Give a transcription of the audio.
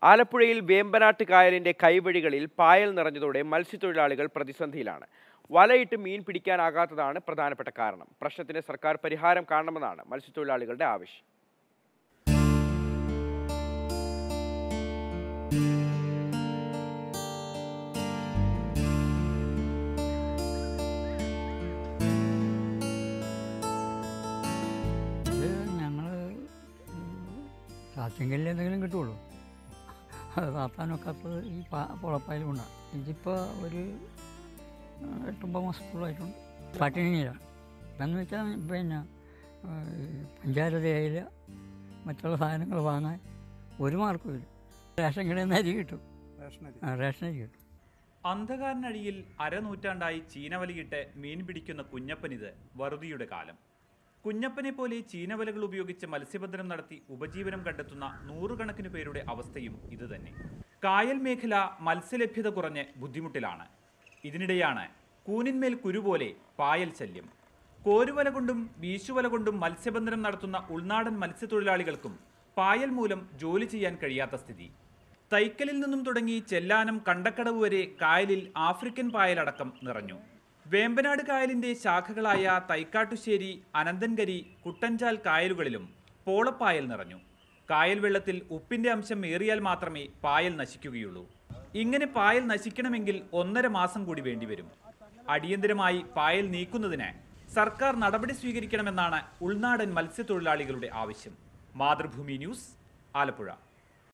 ആലപ്പുഴയിൽ വേമ്പനാട്ട് കായലിന്റെ കൈവഴികളിൽ പായൽ നിറഞ്ഞതോടെ മത്സ്യത്തൊഴിലാളികൾ പ്രതിസന്ധിയിലാണ്. വലയിട്ട് മീൻ പിടിക്കാനാകാത്തതാണ് പ്രധാനപ്പെട്ട കാരണം. പ്രശ്നത്തിന് സർക്കാർ പരിഹാരം കാണണമെന്നാണ് മത്സ്യത്തൊഴിലാളികളുടെ ആവശ്യം. സാറ്റെങ്കിലും എന്തെങ്കിലും കിട്ടുള്ളൂ. അത് താത്താനൊക്കാത്തത് ഈ പുളപ്പായലും കൊണ്ടാണ്. ഇതിപ്പോൾ ഒരു 8-9 മാസത്തോളമായിട്ടുണ്ട്. പട്ടിണിയില്ല. എന്ന് വെച്ചാൽ പിന്നെ പഞ്ചായത്ത് തേയില മറ്റുള്ള സാധനങ്ങൾ വാങ്ങാൻ ഒരു മാർക്കും ഇല്ല. റേഷൻ കടയിൽ നിന്ന് അരി കിട്ടും, റേഷനരി കിട്ടും. അന്ധകാരനഴിയിൽ അരനൂറ്റാണ്ടായി ചീനവലയിട്ട് മീൻ പിടിക്കുന്ന കുഞ്ഞപ്പനിത് വറുതിയുടെ കാലം. കുഞ്ഞപ്പനെ പോലെ ചീനവലകൾ ഉപയോഗിച്ച് മത്സ്യബന്ധനം നടത്തി ഉപജീവനം കണ്ടെത്തുന്ന നൂറുകണക്കിന് പേരുടെ അവസ്ഥയും ഇതുതന്നെ. കായൽ മേഖല മത്സ്യലഭ്യത കുറഞ്ഞ് ബുദ്ധിമുട്ടിലാണ്. ഇതിനിടെയാണ് കൂനിന്മേൽ കുരുപോലെ പായൽ ശല്യം. കോരുവല കൊണ്ടും വീശുവല കൊണ്ടും മത്സ്യബന്ധനം നടത്തുന്ന ഉൾനാടൻ മത്സ്യത്തൊഴിലാളികൾക്കും പായൽ മൂലം ജോലി ചെയ്യാൻ കഴിയാത്ത സ്ഥിതി. തൈക്കലിൽ നിന്നും തുടങ്ങി ചെല്ലാനം കണ്ടക്കടവ് വരെ കായലിൽ ആഫ്രിക്കൻ പായലടക്കം നിറഞ്ഞു. വേമ്പനാട് കായലിന്റെ ശാഖകളായ തൈക്കാട്ടുശ്ശേരി, അനന്തൻകരി, കുട്ടഞ്ചാൽ കായലുകളിലും പോളപ്പായൽ നിറഞ്ഞു. കായൽ വെള്ളത്തിൽ ഉപ്പിന്റെ അംശം ഏറിയാൽ മാത്രമേ പായൽ നശിക്കുകയുള്ളൂ. ഇങ്ങനെ പായൽ നശിക്കണമെങ്കിൽ 1.5 മാസം കൂടി വേണ്ടിവരും. അടിയന്തരമായി പായൽ നീക്കുന്നതിന് സർക്കാർ നടപടി സ്വീകരിക്കണമെന്നാണ് ഉൾനാടൻ മത്സ്യത്തൊഴിലാളികളുടെ ആവശ്യം. മാതൃഭൂമി ന്യൂസ്, ആലപ്പുഴ.